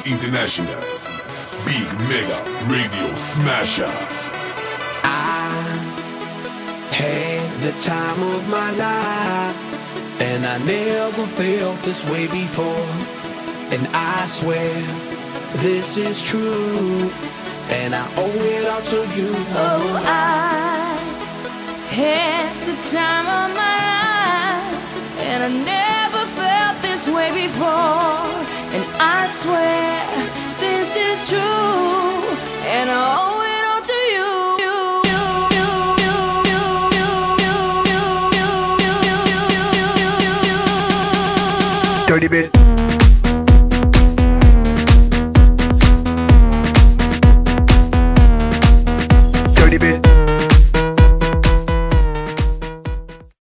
International. Big Mega Radio Smasher. I had the time of my life, and I never felt this way before. And I swear this is true, and I owe it all to you. Oh, I had the time of my life, and I never felt this way before. And I swear this is true, and I owe it all to you. Dirty bit. Dirty bit.